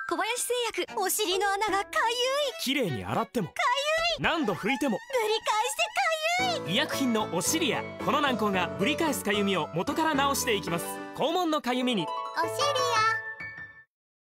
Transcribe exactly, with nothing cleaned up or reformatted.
小林製薬。お尻の穴がかゆい。 きれいに洗ってもかゆい。何度拭いてもぶり返してかゆい。 医薬品のおシリア。この軟膏がぶり返すかゆみを元から治していきます。肛門のかゆみにおシリア。